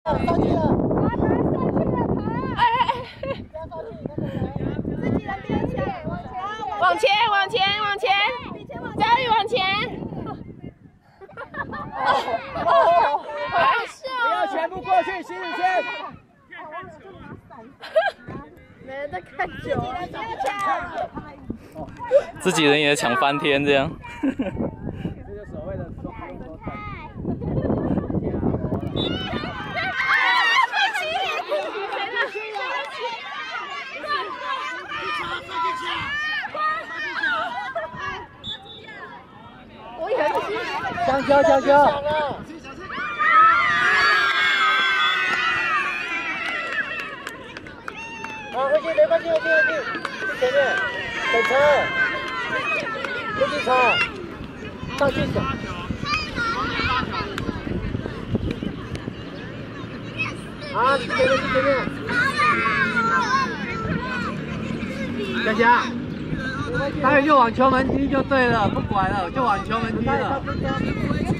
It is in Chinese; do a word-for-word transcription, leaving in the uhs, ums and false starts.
上去了， 哎哎哎！往前，往前，往前，佳玉往前。哦，好笑！ 不要全部过去，行李先。 没人在看球。 自己人也抢翻天这样。 这就所谓的说不用说等。 我以为是香蕉，香蕉。好，回去，没关系，回去，回去，去前面，等车，回去车，上去走。好，去前面，去前面。佳佳。 待会就往球门踢就对了，不管了，就往球门踢了。